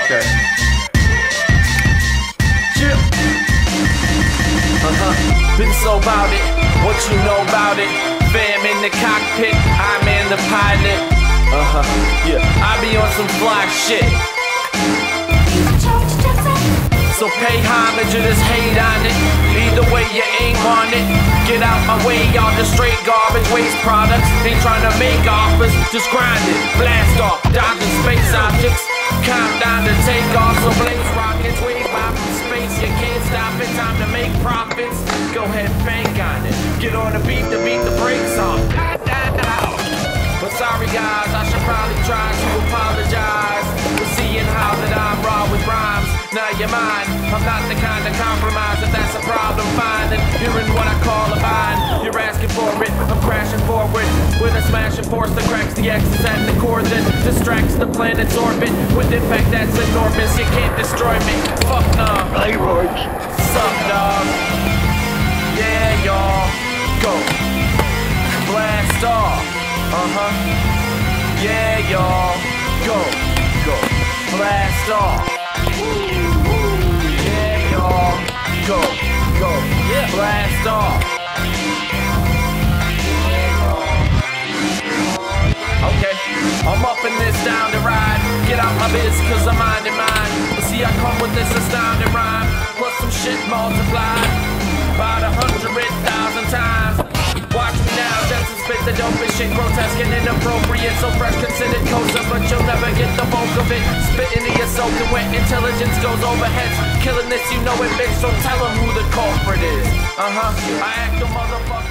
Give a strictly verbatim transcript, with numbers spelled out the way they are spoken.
Okay. Yeah. Uh-huh. Been so about it, what you know about it. Fam in the cockpit, I'm in the pilot. Uh-huh, yeah. I be on some fly shit. So pay homage or just hate on it. Either way you ain't on it. Get out my way, y'all just straight garbage. Waste products, ain't trying to make offers. Just grind it, blast off, dodging space objects. Countdown to take off, so blaze rockets. Wave out from space, you can't stop it. Time to make profits. Go ahead, bank on it. Get on the beat to beat the brakes off. But sorry guys, I should probably try to apologize for seeing how that I'm raw with rhymes. Now you're mine, I'm not the kind to compromise. If that's a problem, fine. And hearing what I call a bind, you're asking for it, I'm crashing forward with a smashing force that cracks the X's and the chords and distracts the planet's orbit with impact that's enormous. You can't destroy me, fuck nah. Steroids. Sup dog? Yeah y'all, go blast off. Uh-huh. Yeah, y'all. Go, go. Blast off. Yeah, y'all. Go, go. Yeah. Blast off. Okay. I'm up in this down to ride. Get out my biz cause I'm minding mine. But see I come with this astounding rhyme. Plus some shit multiplied about a hundred thousand times. Watch me now, just to spit the dopest shit, grotesque and inappropriate. So fresh, considered kosher, but you'll never get the bulk of it. Spitting to your soaking wet, intelligence goes overhead. Killing this, you know it, bitch, so tell them who the culprit is. Uh-huh, I act a motherfucker.